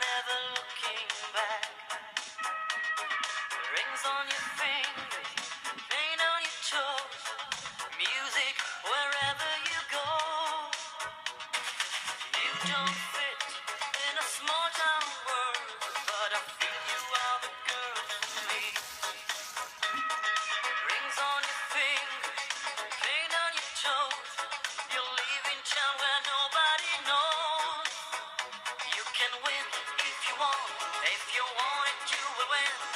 never looking back. Rings on your fingers, paint on your toes, music wherever you go. You don't fit in a small town world, but I feel you are the girl for me. Rings on your fingers, paint on your toes, you're leaving town where nobody knows. You can win if you want it, you will win.